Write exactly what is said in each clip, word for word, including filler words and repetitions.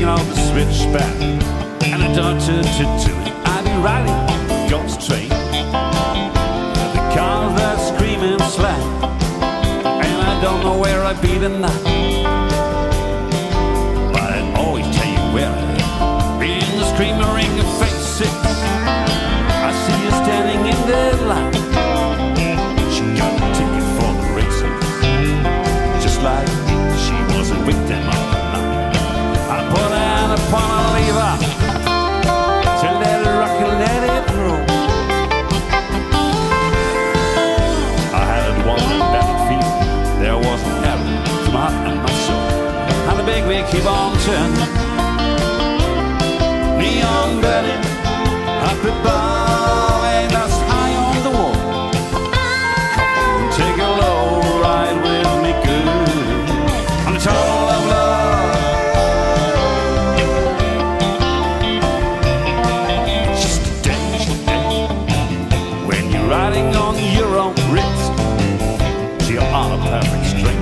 taking out the switchback and a doctor to do it. I'd be riding Ghost train, the cars that scream and slap, and I don't know where I'd be tonight, but I'd always tell you where I'd be. In the screaming ring of phase six, I see you standing in that line. She got a ticket for the racing, just like me, she was a victim of the night. I put her upon a lever to let it rock and let it roll. I had a wandering bad feeling, there was an arrow to my heart and my soul. And the big wheel keep on turning, neon burning up above, and that's high on the wall. Come on, take a low ride with me, good, on the tunnel of love. Just a day, just a day, when you're riding on your own wrist, you're on a perfect string.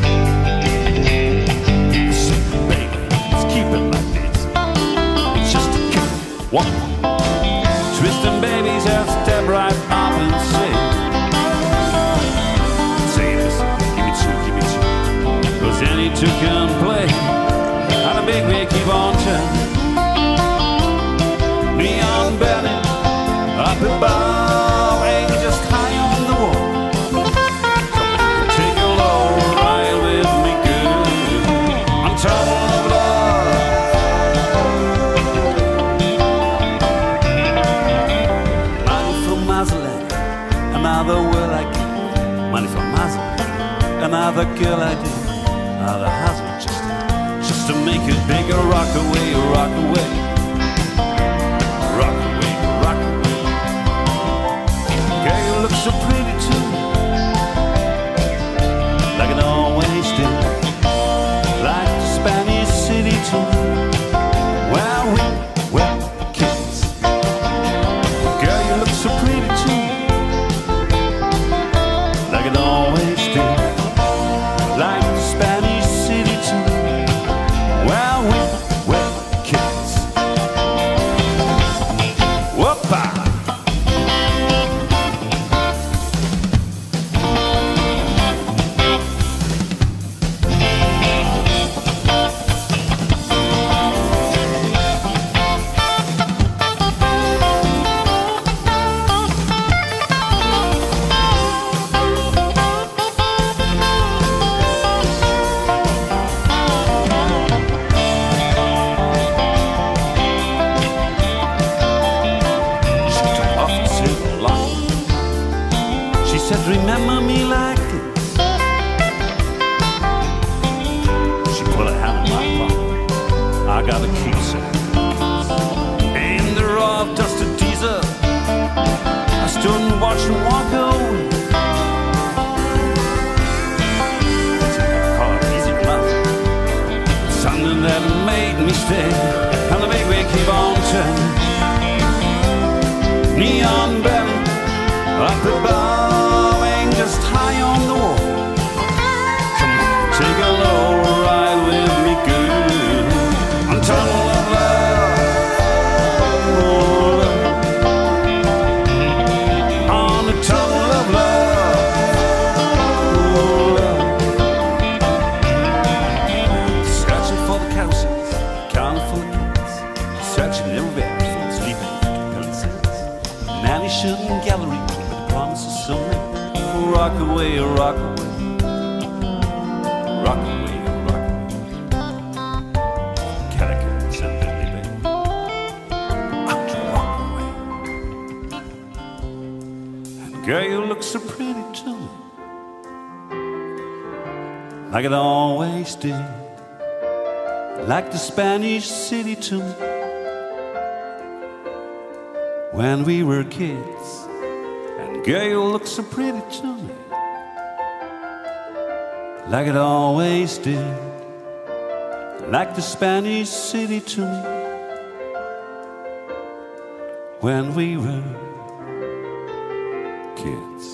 So baby, let's keep it like this. It's just a kick, one, twisting babies, just step right up and say, say this, give me two, give me two, 'cause any two can play. And a big wheel keep on turning, neon burning up above, ain't just high on the wall. Come on, take a low ride with me, good, on top of love. Money for Maserati, another world I get. Money for Maserati, another girl I did. Another hustle just to, just to make it bigger. Rock away, rock away, rock away, rock away. Girl, you look so pretty too, like it always did, like the Spanish city too, where we were kids. Girl, you look so pretty too, like it always did, like the Spanish city too, where we were kids. Whoop-a! She took off the silver lock. She said, remember me like this. She put a hand in my pocket, I got a key, sir. In the raw dusted diesel, I stood and watched her walk away. Took the car easy enough, something that made me stay. And the big wheel keep on turning, neon burning up above, ain't just high on the wall. Come on, take a low ride with me, good, on tunnel of love, oh, love. On the tunnel of love, oh, love. Searching for the carousels, counting for the kids, searching everywhere for the sleeping princess. Nanny shooting gallery with the promises so many. Rock away, rock away, rock away, rock away. Calicut and Billy Bay, out to rock away. And girl, you look so pretty to me, like it always did, like the Spanish city to me, when we were kids. And girl, you look so pretty to me, like it always did, like the Spanish city to me, when we were kids.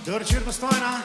Dobro večer, Postojna.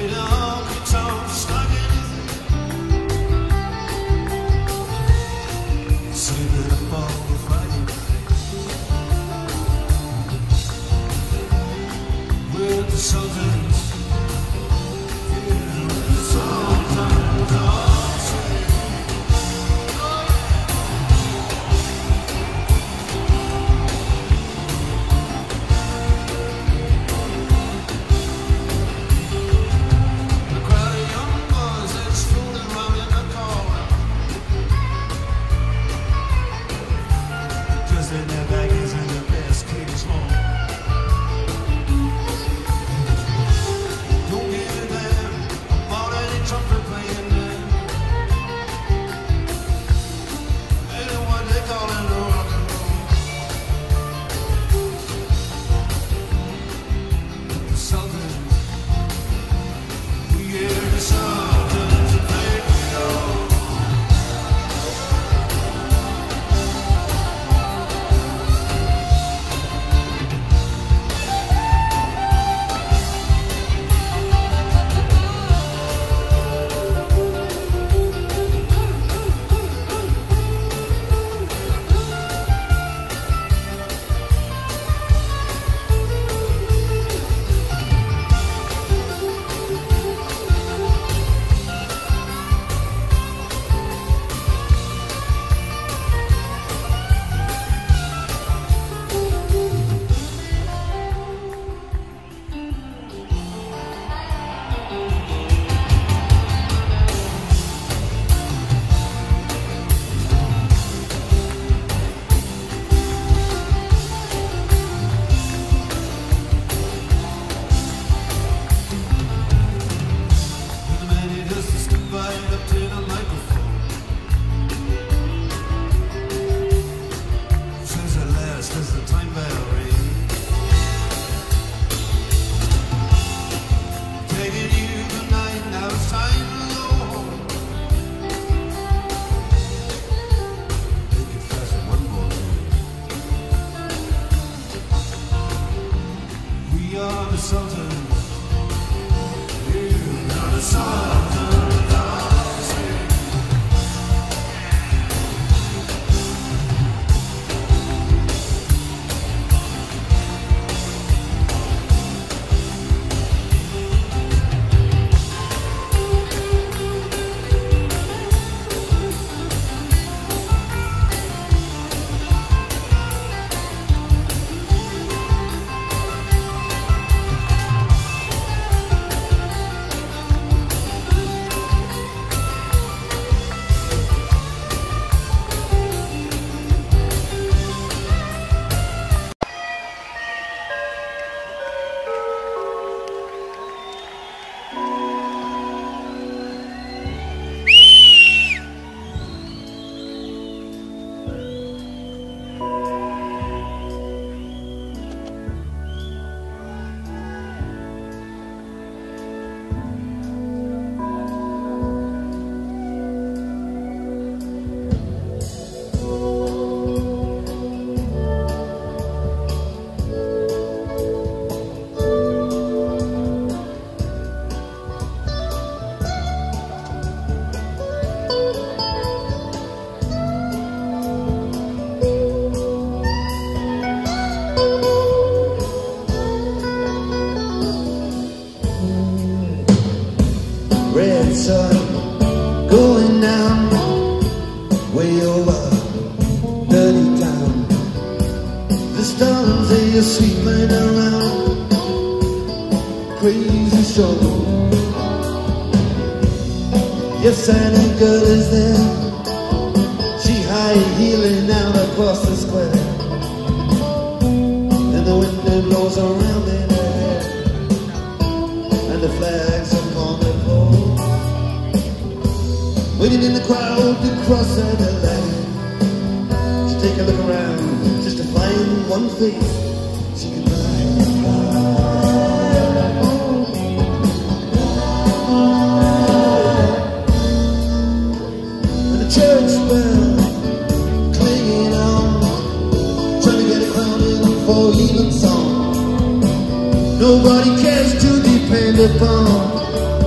you're sweeping around, crazy show. Yes, Annie girl is there. She high-heeling out across the square, and the wind blows around in her hair, and the flags upon the pole, waiting in the crowd to cross the line, to take a look around just to find one face she could buy. And the church bell clinging on, trying to get a crown in for even song. Nobody cares to depend upon.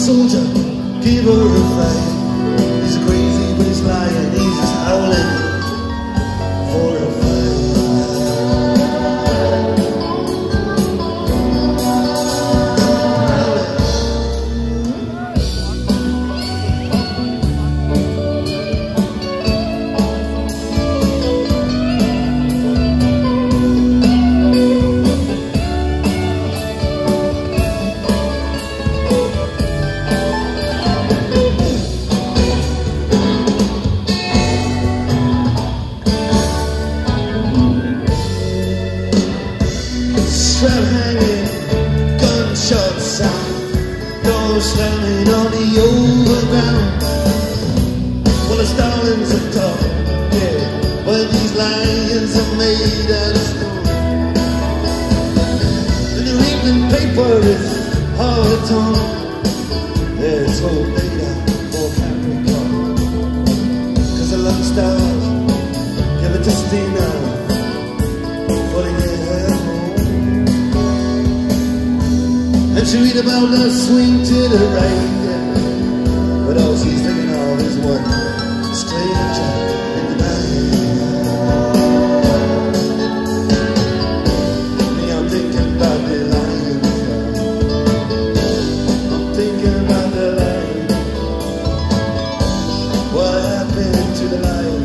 soldier, give her a fight. He's crazy but he's lying, he's just howling for a fight. Strap hanging, gunshot sound, doors slamming on the overground. Well, the Stalins are tough, yeah, but these lions are made out of stone. The New England paper is hard torn, yeah, it's all data for Capricorn. Cause the lucky stars give it to Stina for the year. And she read about the swing to the right, yeah. But all she's thinking of is one stranger in the night. Me, I'm thinking about the lion. I'm thinking about the lion. What happened to the lion?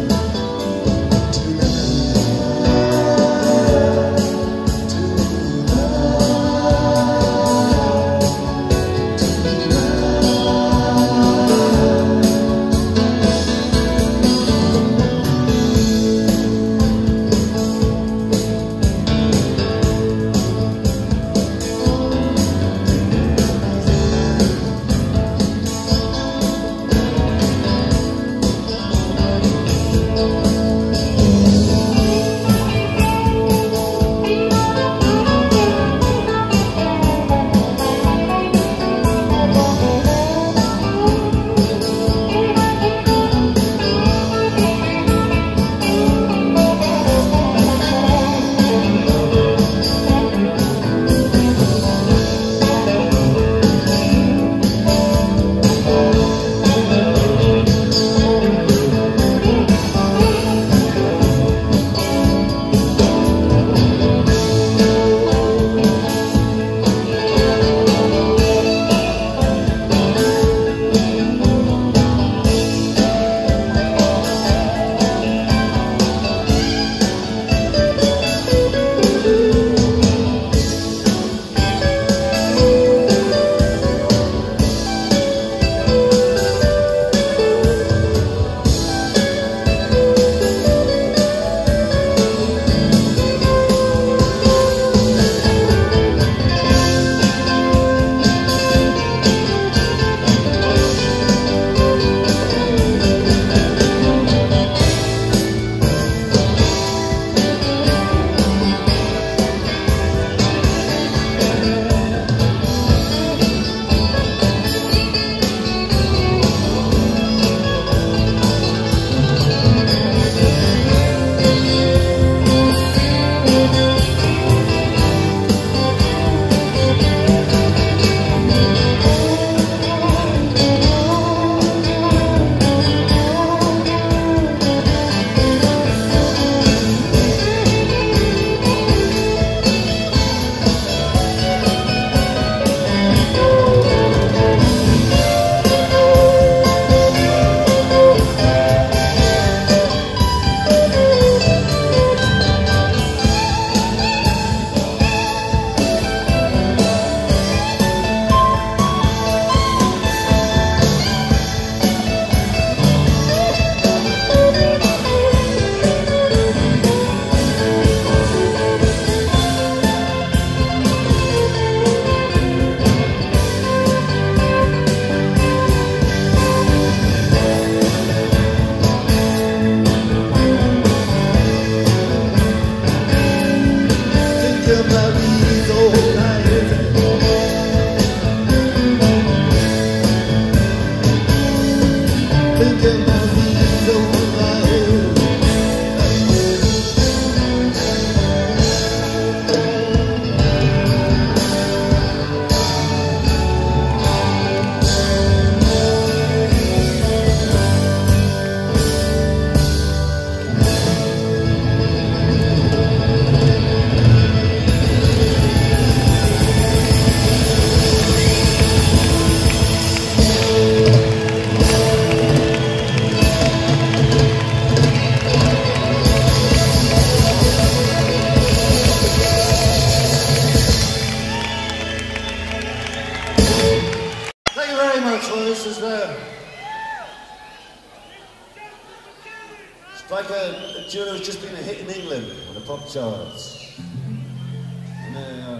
that tune has just been a hit in England on the pop charts. And, uh,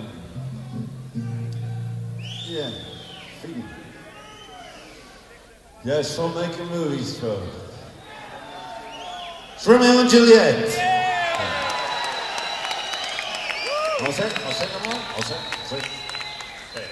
yeah, feeling. Yes, from making movies from. It's Romeo and Juliet. All set? All set, everyone? All set? All set? Hey.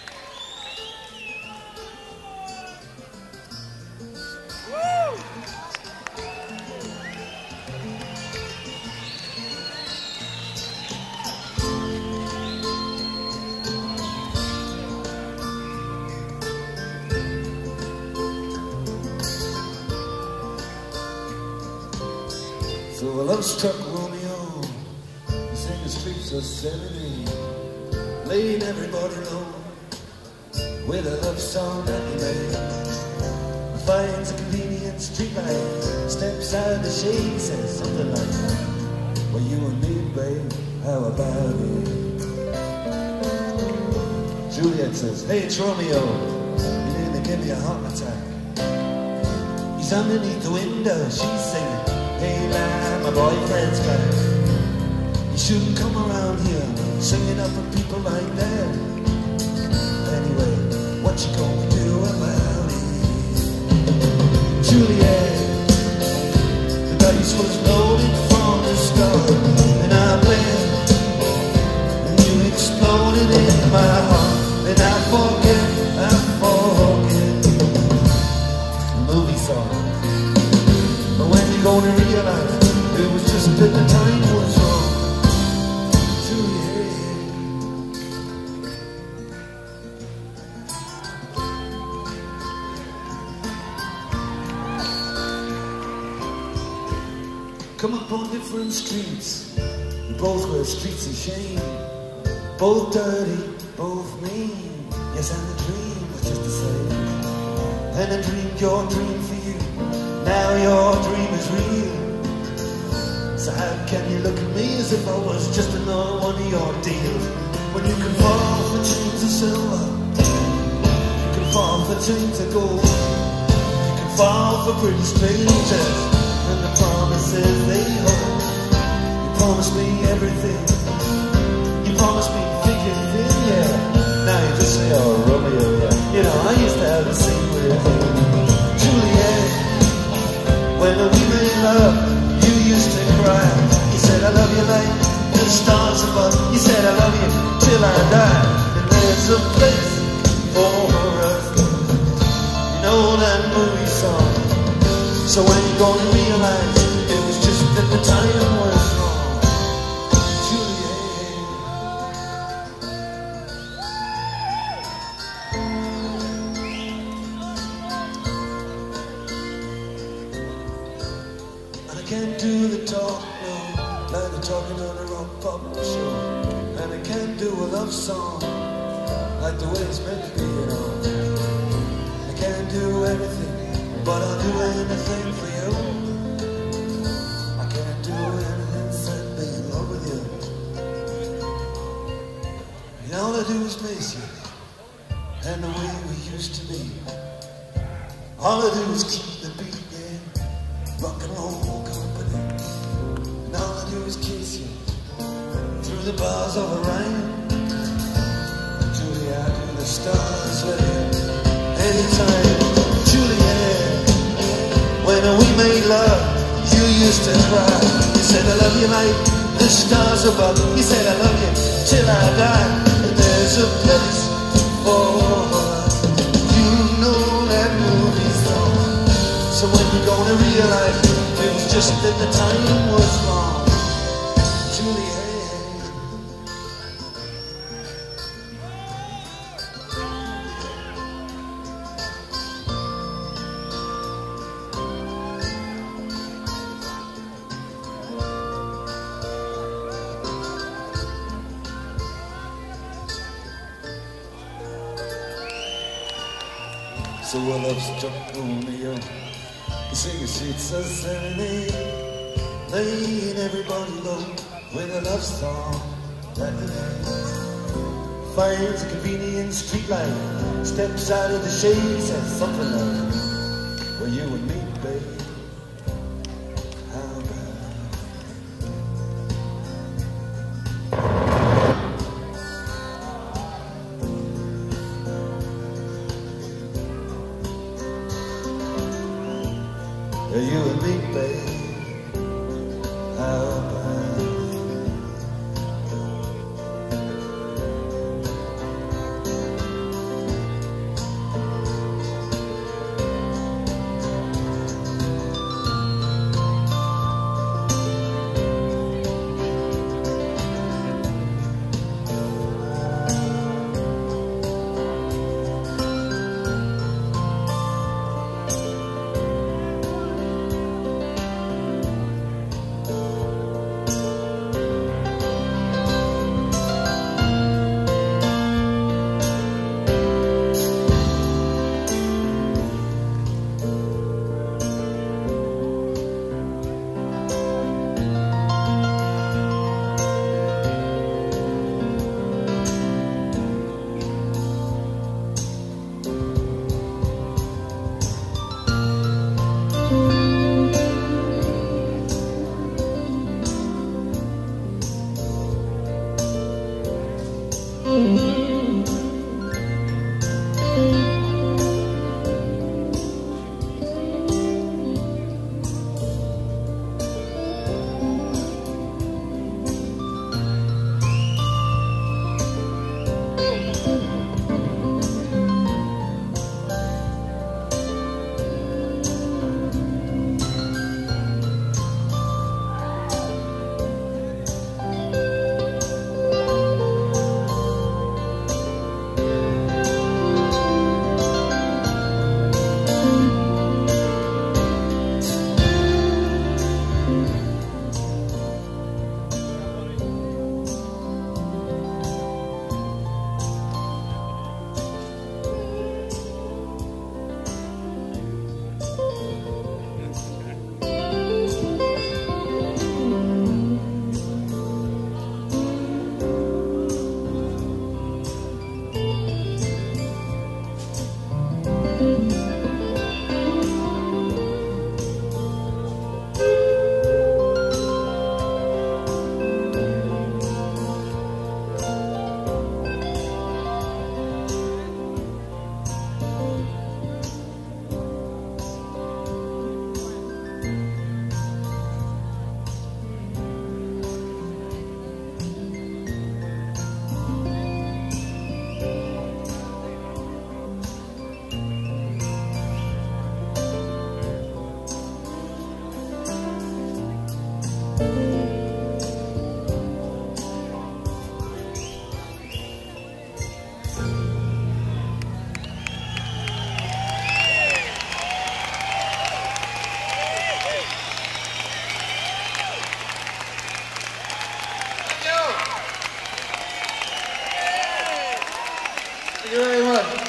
So a love struck Romeo, sang the streets of seventy, laying everybody low with a love song that he made. Finds a convenient streetlight, steps out the shade, says something like, well, you and me, babe, how about it? Juliet says, hey, it's Romeo, you nearly gave me a heart attack. He's underneath the window, she's singing, hey man, my boyfriend's back. You shouldn't come around here singing up for people like that. Anyway, what you gonna do about it? Juliet, the dice was loaded from the start, and I played, and you exploded in my heart, and I forget, I forget the movie song. But when you gonna realize it was just that the time was wrong? Juliet. Come up on different streets, we both were streets of shame, both dirty, both mean. Yes, and the dream was just the same. And I dreamed your dream for you, now your dream is real. So how can you look at me as if I was just another one of your deals? When you can fall for chains of silver, you can fall for chains of gold, you can fall for pretty strangers and the promises they hold. You promised me everything, you promised me thick and thin, yeah. Now you just say, oh, Romeo, yeah. You know, I used to have the same weird thing. Juliet, when we made love, you used to cry. You said I love you like the stars above. You said I love you till I die. And there's a place for us. You know that movie song. So when you gonna realize it was just that the time was wrong? Juliet. And I can't do the talk, no, like the talking on a rock pop show. And I can't do a love song like the way it's meant to be, you know. I can't do everything, but I'll do anything for you. I can't do anything except be in love with you. And all I do is miss you, and the way we used to be. All I do is keep the beat, yeah, rock and roll company. And all I do is kiss you through the bars of Orion. Julia, I do the stars with you anytime. Juliet, when we made love, you used to cry. You said I love you like the stars above. You said I love you till I die. And there's a place for us. You know that movie song. So when you gonna realize it was just that the time was wrong? Juliet. So I love struck Romeo, you sing the streets of serenade, laying everybody low with a love song that he made. Finds a convenient streetlight, steps out of the shade, says something like, well, you and me, babe, how about you and me, babe. How about Thank you very much.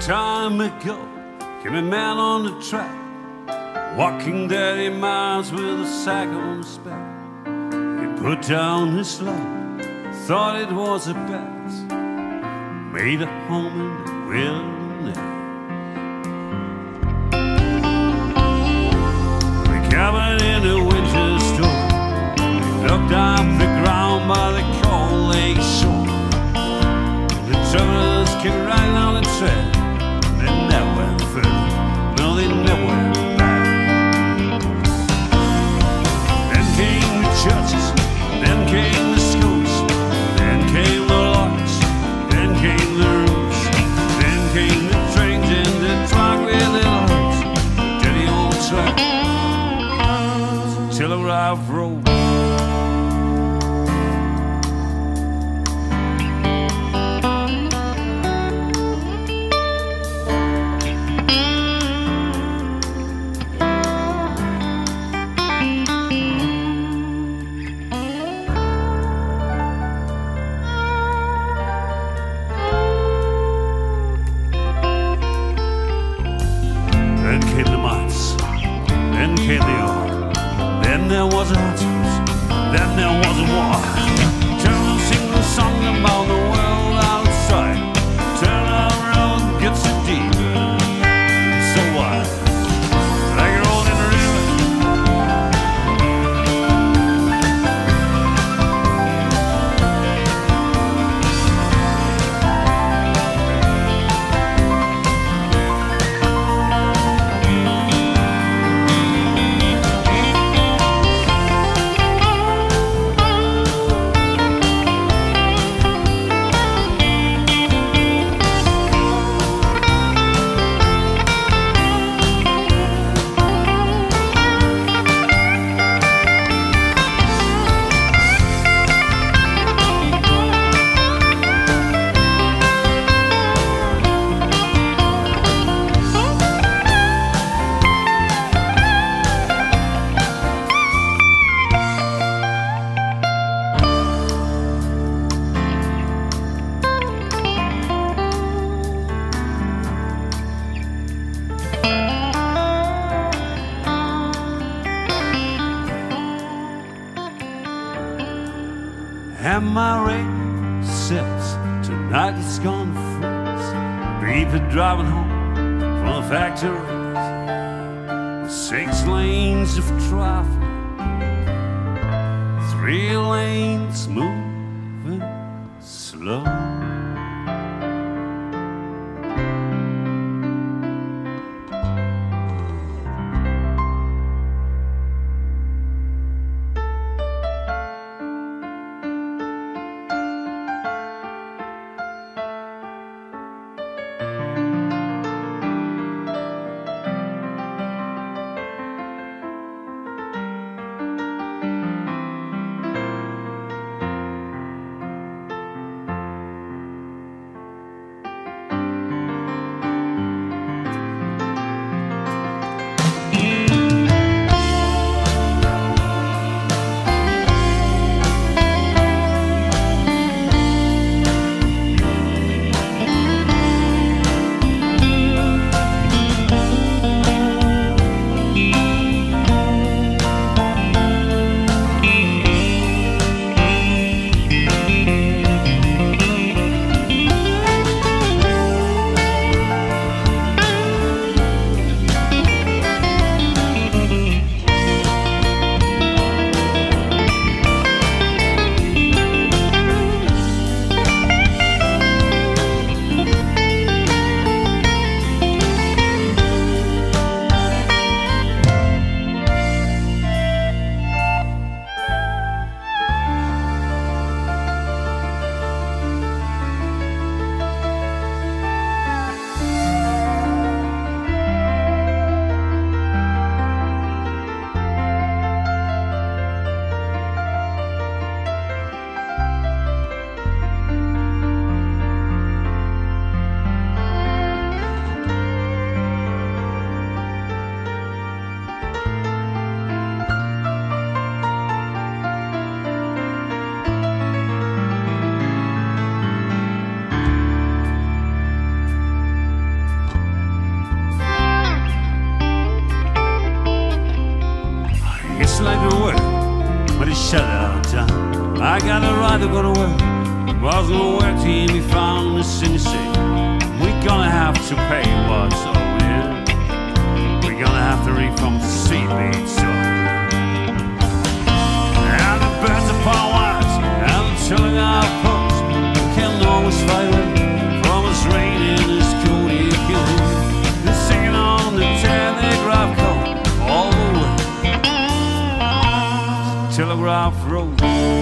time ago came a man on the track, walking thirty miles with a sack on his back. He put down his load, thought it was a bet, made a home in the wilderness. We cabin in a winter storm, looked up the ground by the cold lake shore. The travelers came right on the trail. They never went further, no, they never went back. Then came the churches, then came the schools, then came the lawyers, then came the rules, then came the trains and the truck with the loads, the dirty old track, Telegraph Road. Then came the mines, then came the ore, then there was a husband, then there was a war. Turn and sing the song about the world outside. Turn around, gets so deep, so wide, like a roll in the river. And my rain says tonight it's gonna freeze. People driving home from the factories, six lanes of traffic, three lanes moving slow. well done. I got a right to go to work. Was no work to be found in the city. Say, we're gonna have to pay what's owing. We're gonna have to refund the seaweed, so. And the birds upon wires and the children our folks can always fight away from us raining this cold evening. They're singing on the telegraph code all the way. Telegraph Road.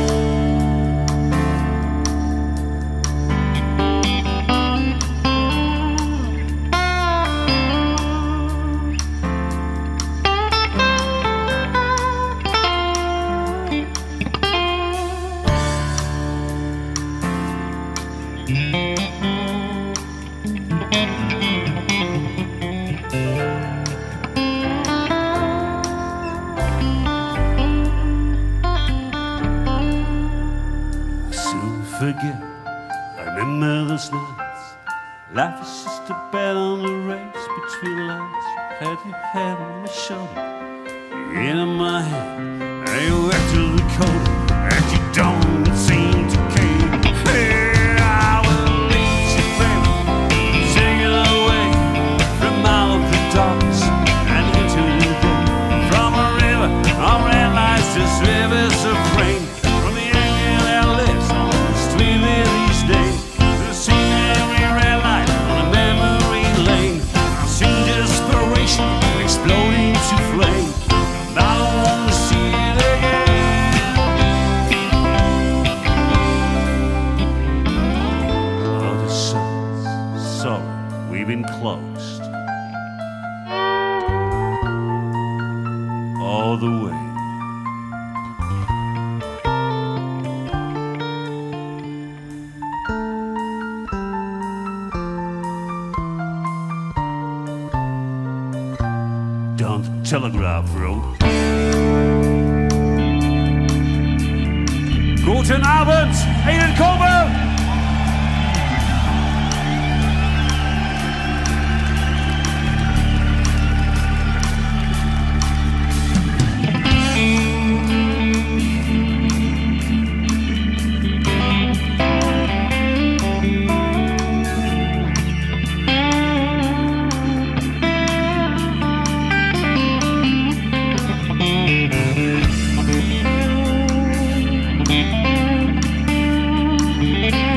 Forget, I remember those nights. Life is just a bet on the race between lights. Had your head on my shoulder, in my hand. I went to the cold, and you don't seem to care. Hey, I will lead you, baby, take it away from out the darkness and into the day. From a river, on red lights, this rivers of rain. From the angel that lives on these days, I've seen every red light on a memory lane. I've seen desperation exploding to flame, and I don't want to see it again. Oh, the sun's sorry, we've been closed all the way. Down the Telegraph Road. Guten Abend, Edenkobe! Thank you.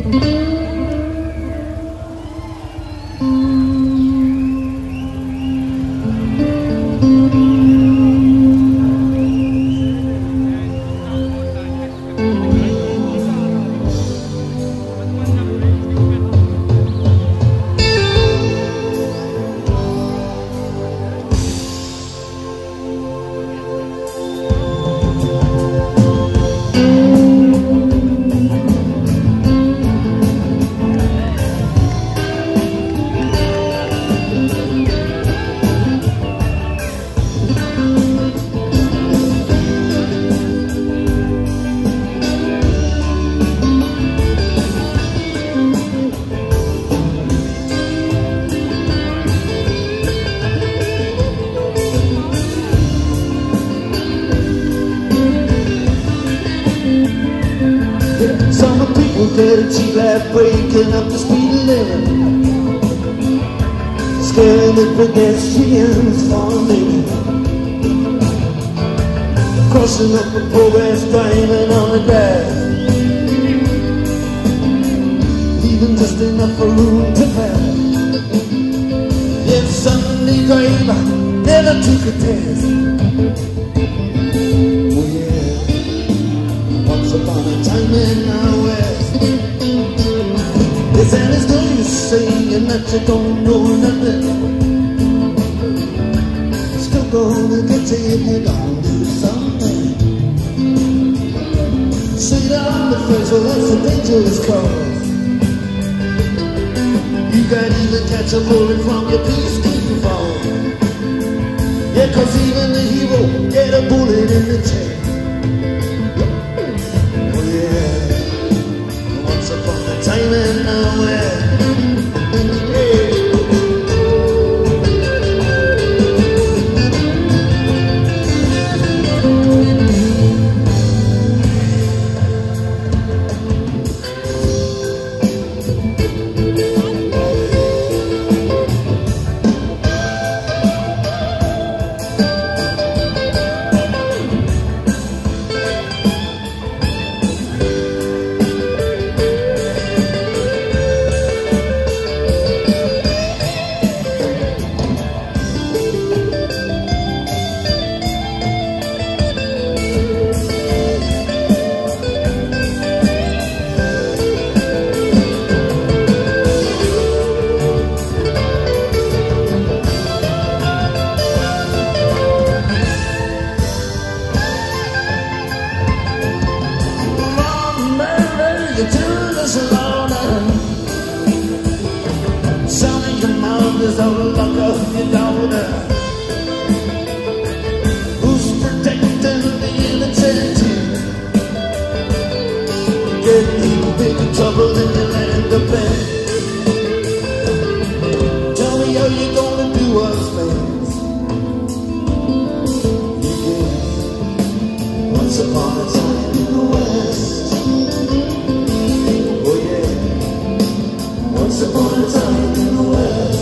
Some people get a cheap life breaking up the speed limit, scaring the pedestrians for a minute, crossing up the progress, driving on the grass, leaving just enough room to pass. If Sunday driver never took a test, upon a time in our west. Yes, and it's no use saying that you don't know nothing. Still gonna get you if you don't do something. Sit on the fence, well that's a dangerous cause. You could even catch a bullet from your peacekeeping fall. Yeah, cause even the hero get a bullet in the chest. Time and nowhere. Don't lock up your daughter. Who's protecting the innocent? Getting in big trouble in the land of pain. Tell me how you gonna do us things. You get once upon a time in the West. Oh yeah, once upon a time in the West.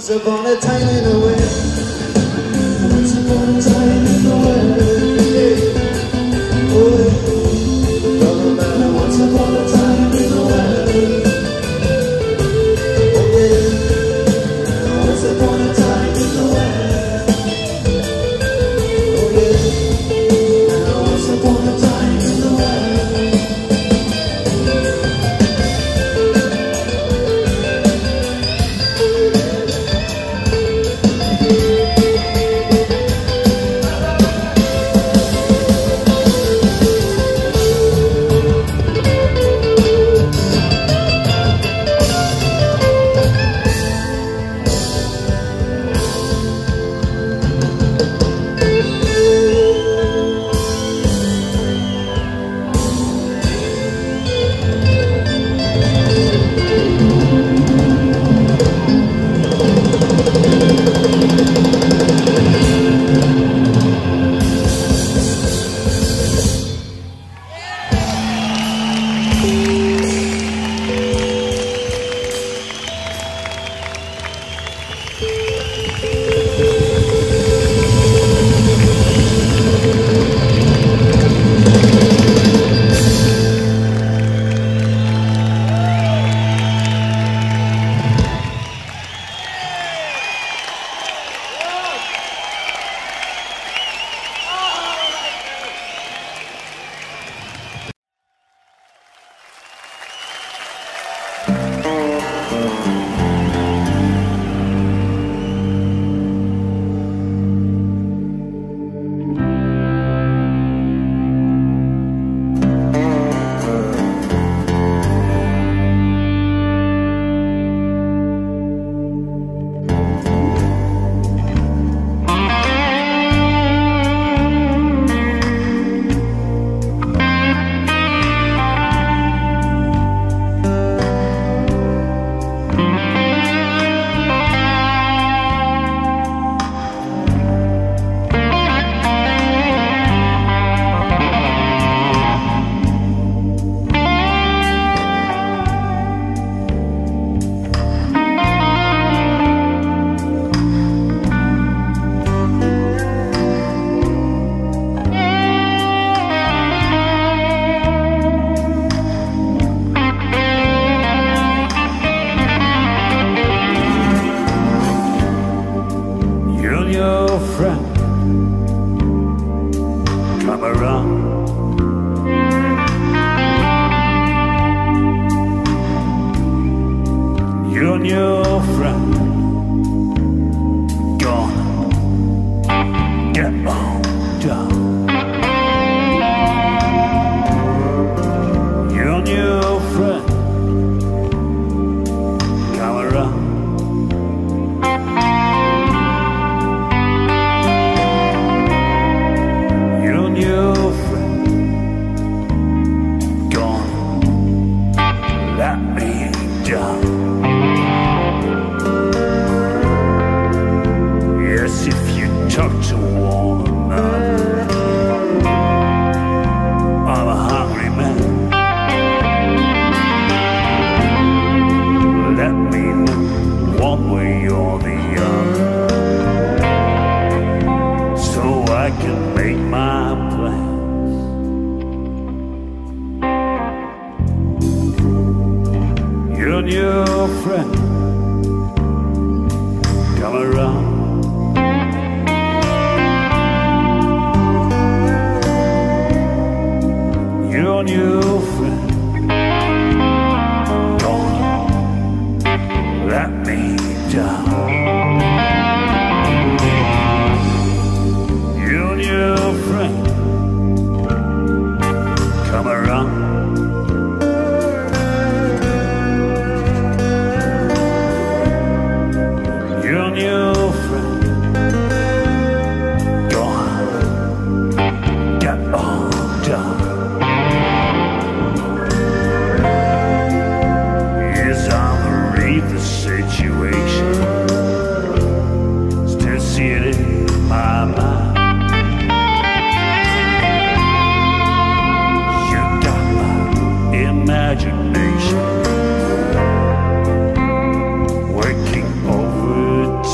Once upon a time in the West. Once upon a time in the West. Yeah. Oh, yeah. Talking about it. Once upon a time in the West. Oh, yeah. Once upon a time in the West. Oh, yeah. Once upon a time in the West. imagination working overtime.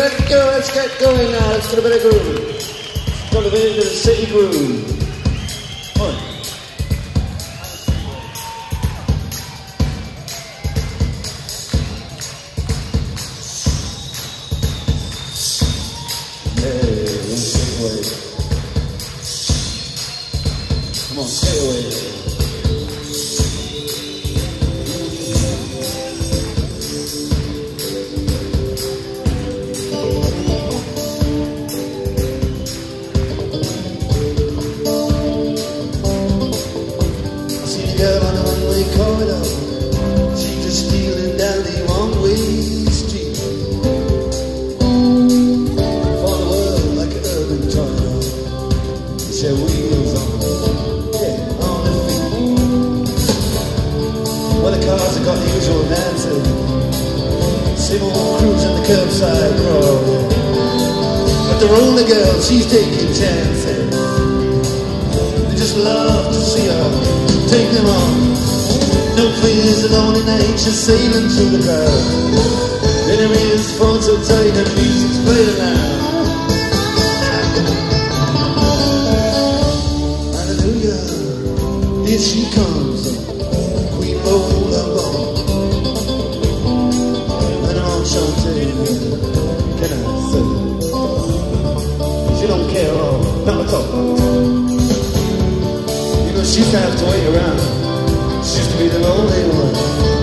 let's go, let's get going now. Let's get a bit of groove. Got a bit of the city groove. On. Come on, stay away. I see a girl on a one-way corridor. She's just stealing down the one-way street. For the world like an urban tornado. It's her wheels on. Well, the cars have got the usual dancing. Same old crews in the curbside crawl. But the roller girl, she's taking chances. They just love to see her take them on. No fears alone in night, she's sailing through the crowd. Then her ears phone so tight and music's playing loud. Hallelujah, here she comes. Roll up on and on Shantae, can I say? She don't care at all, not at all. You know, she used to have to wait around. She used to be the lonely one.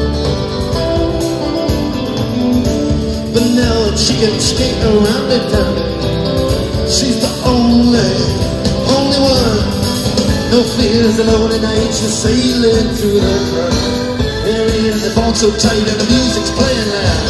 But now she can skate around the town. She's the only, only one. No fears alone at night, she's sailing through the crowd. There is the phone so tight and the music's playing loud.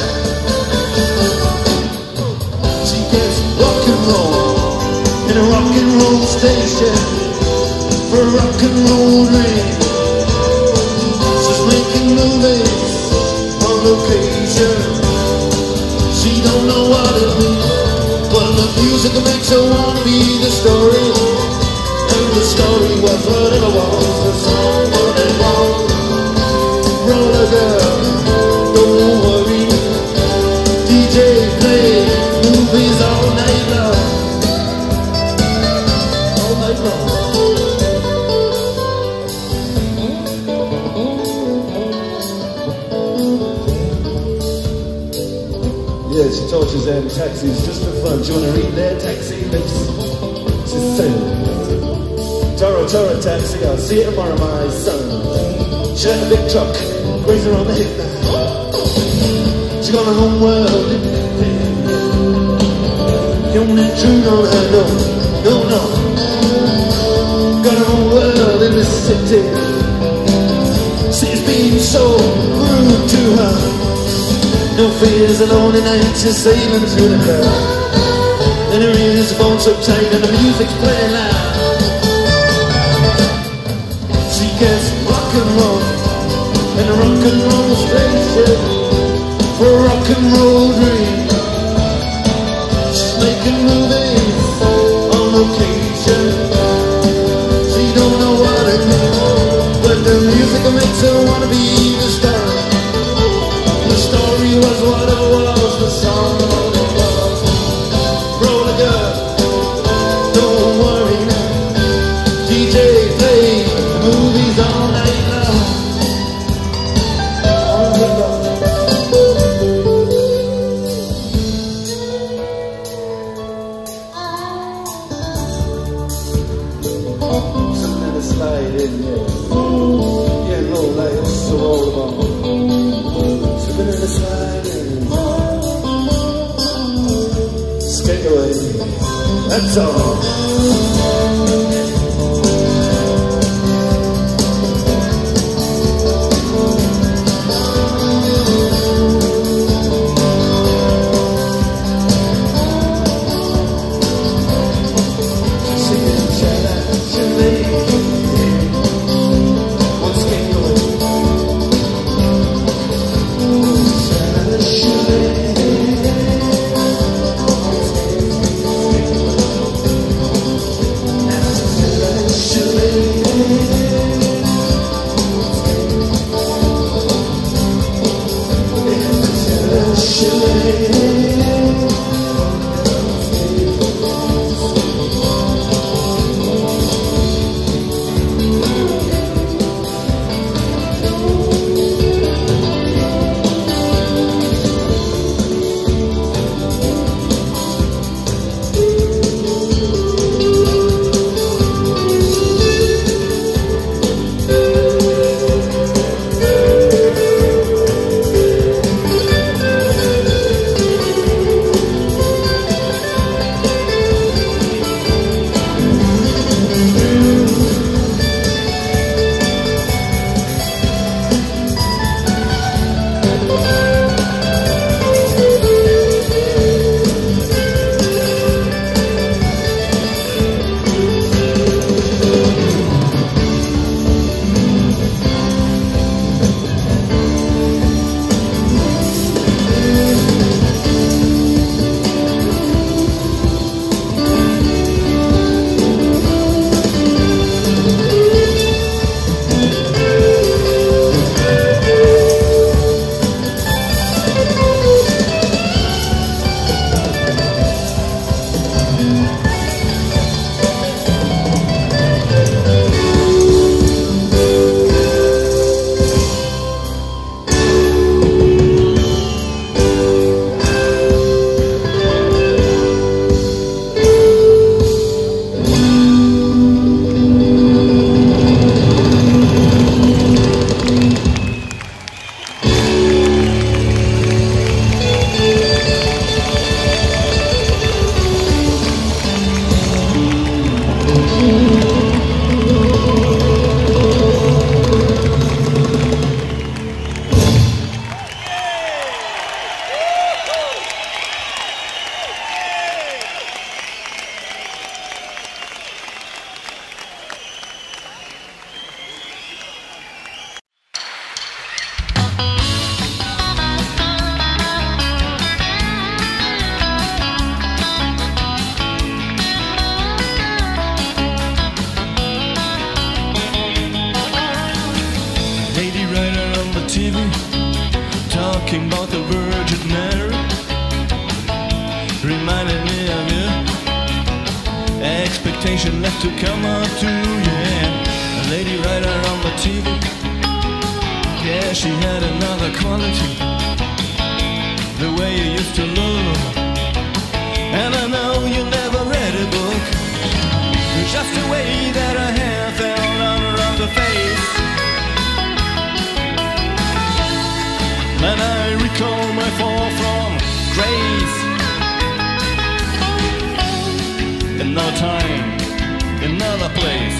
She gets rock and roll in a rock and roll station for a rock and roll dream. She's making movies on location. She don't know what it means, but the music makes her wanna be the story. The story was whatever was the song, what it was. Roller girl, don't worry. D J play movies all night long, all night long. Yeah, she told she's in taxis just for fun. Do you want to read their taxi lips? She's saying. Toro, Toro taxi, I'll see you tomorrow, my son. She had a big truck, raise her on the hip now. She got a home world in the thing. You don't intrude on her, no, no, no. Got a home world in the city. She's been so rude to her. No fears alone at night, she's sailing through the crowd. And her ears are phone so tight and the music's playing loud. Gets rock and roll in a rock and roll station for a rock and roll dream. She's making movies on location. She don't know what it means, but the music makes her wanna be the star. The story was what it was, the song what it was. Roller girl, don't worry now. D J play movies all night long, all night long. Something that is slide in there. Yeah, low light, so all about. Something that is slide in. Stay away. That's all. lady writer on the T V, talking about the Virgin Mary, reminded me of you. Expectation left to come up to, yeah. A lady writer on the T V, yeah, she had another quality, the way you used to look. And I know you never read a book, just the way that her hair fell on her face. And I recall my fall from grace. Another time, another place.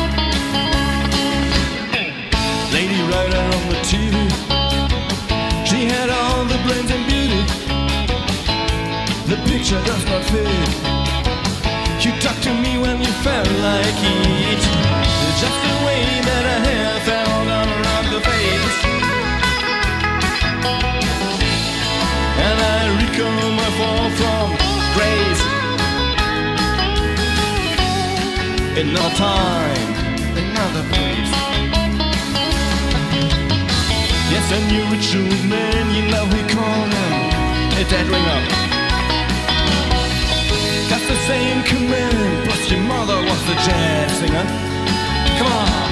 Lady writer on the T V, she had all the brains and beauty. The picture does not fit. You talked to me when you felt like it, just the way that her hair fell down around the face. And I recall my fall from grace. Another time, another place. Yes, a new ritual man, you know we call him a dead ringer. That's the same command, plus your mother was the jazz singer. Come on.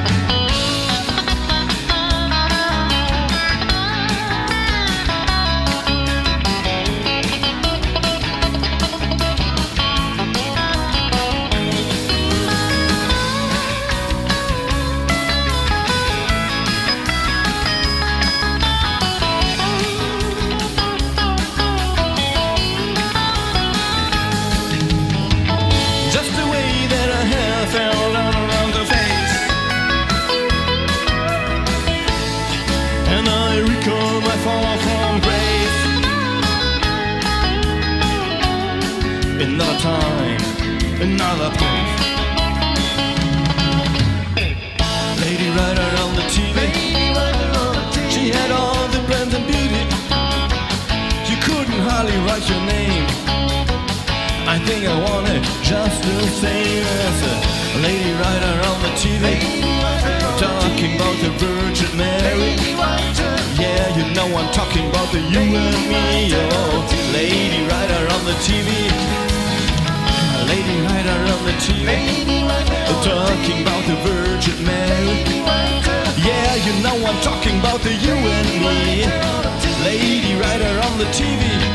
Another time, another place. Lady writer on the T V, she had all the brains and beauty. You couldn't hardly write your name. I think I want it just the same as a lady writer on the T V, talking about the Virgin Mary. Yeah, you know I'm talking about the you and me. Oh, lady writer on the T V, lady writer on the T V, talking about the Virgin Mary. Yeah, you know I'm talking about the you and me, lady writer on the T V.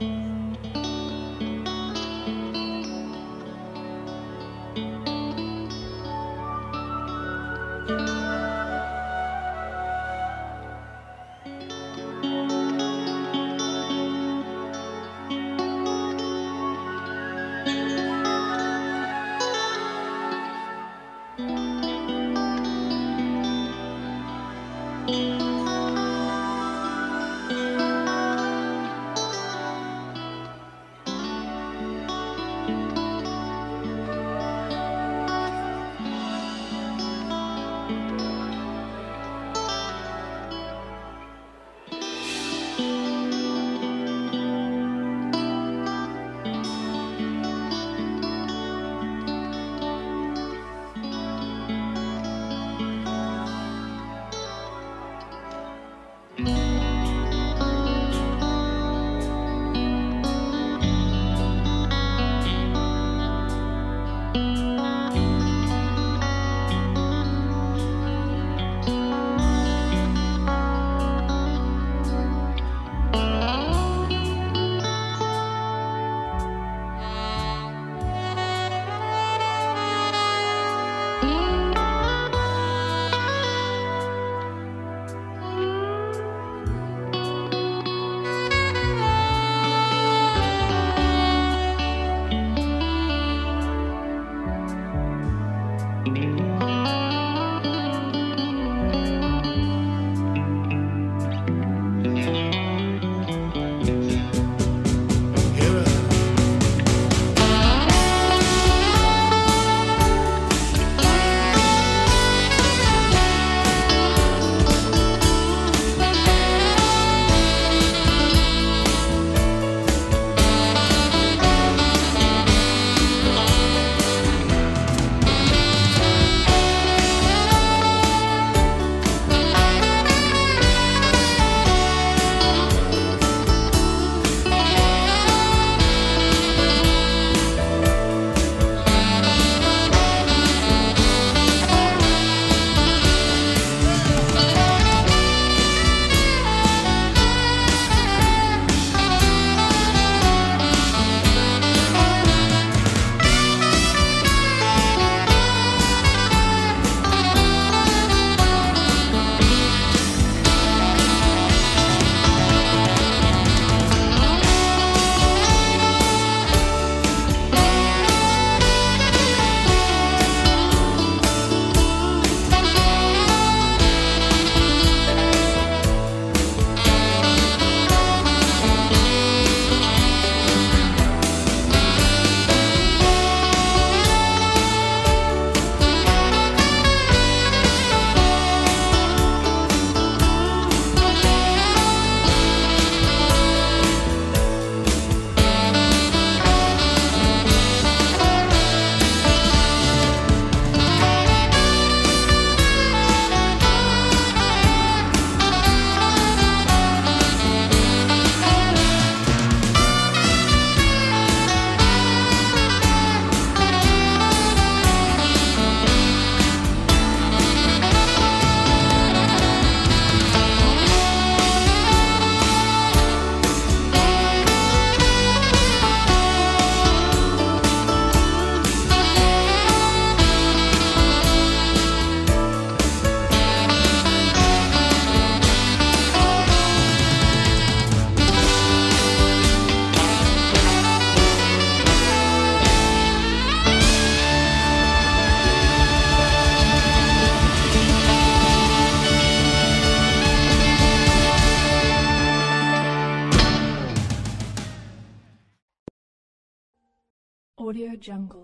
Audio Jungle.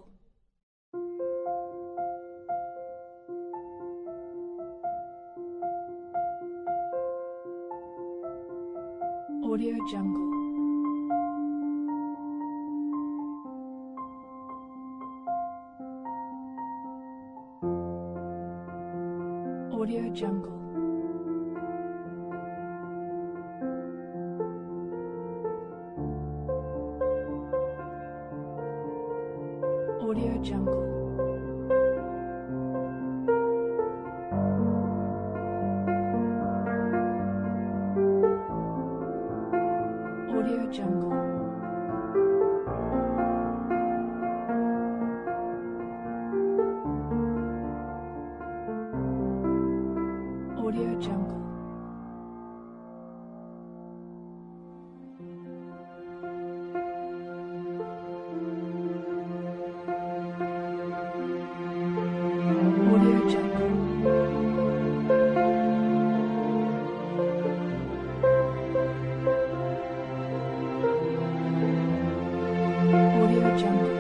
Audio Jungle. Audio Jungle. Audio Jungle. Audio Jungle. Jungle.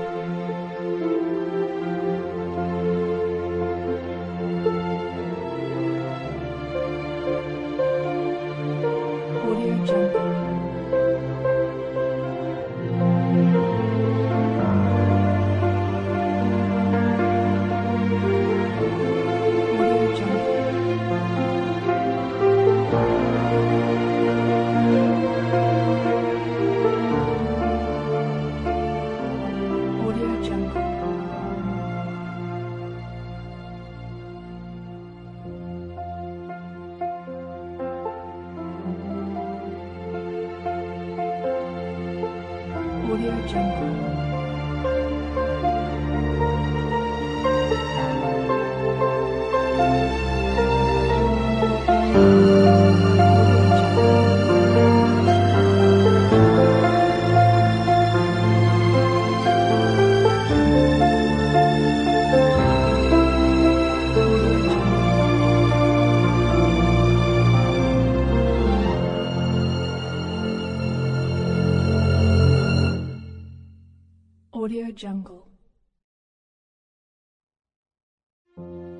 Audio Jungle. Audio Jungle. Audio Jungle. Audio Jungle. Audio Jungle.